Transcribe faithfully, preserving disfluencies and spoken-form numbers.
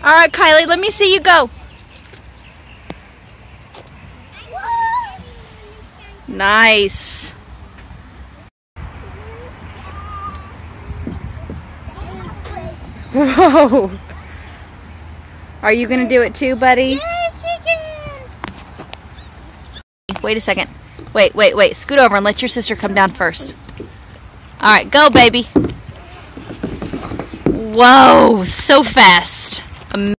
All right, Kylie, let me see you go. Nice. Whoa. Are you going to do it too, buddy? Wait a second. Wait, wait, wait. Scoot over and let your sister come down first. All right, go, baby. Whoa, so fast.